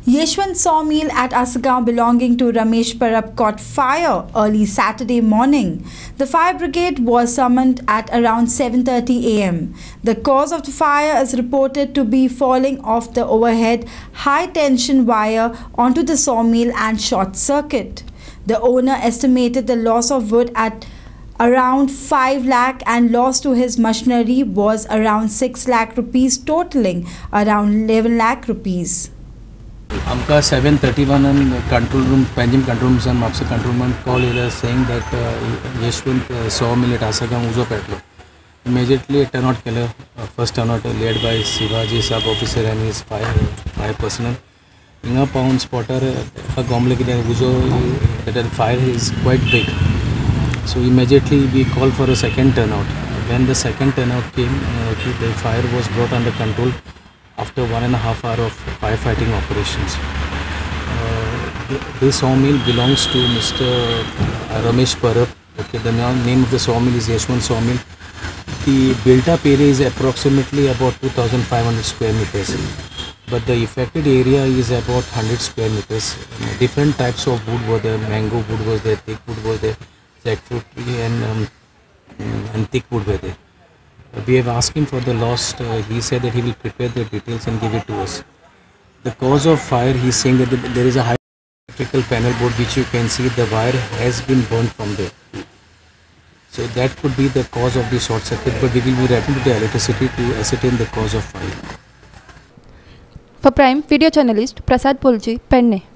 Yeshwant sawmill at Asagaon belonging to Ramesh Parab caught fire early Saturday morning. The fire brigade was summoned at around 7:30 am. The cause of the fire is reported to be falling off the overhead high tension wire onto the sawmill and short circuit. The owner estimated the loss of wood at around 5 lakh and loss to his machinery was around 6 lakh rupees, totaling around 11 lakh rupees. आमकां 7:31 control room Panjim control room Mapusa control room call येयला saying that Yashwant sawmill at Assagao उजो पेटलो. Immediately turn out केलो. First turn out led by Shivaji sub officer and his fire personnel. हिंगा पावन स्पॉटर गॉमले कितें उजो that fire is quite big. So immediately we called for a second turnout. When the second turnout came, the fire was brought under control after 1.5 hours of firefighting operations. This sawmill belongs to Mr. Ramesh Parab. Okay, the name of the sawmill is Yeshwant Sawmill. The built-up area is approximately about 2,500 square meters, but the affected area is about 100 square meters. Different types of wood were there. Mango wood was there, thick wood was there, jackfruit tree and thick wood were there. We have asked him for the lost. He said that he will prepare the details and give it to us. The cause of fire, he is saying that there is a high electrical panel board which you can see the wire has been burnt from there. So that could be the cause of the short circuit, but we will be writing to the electricity to ascertain the cause of fire. For Prime Video Journalist Prasad Pulji, Penne.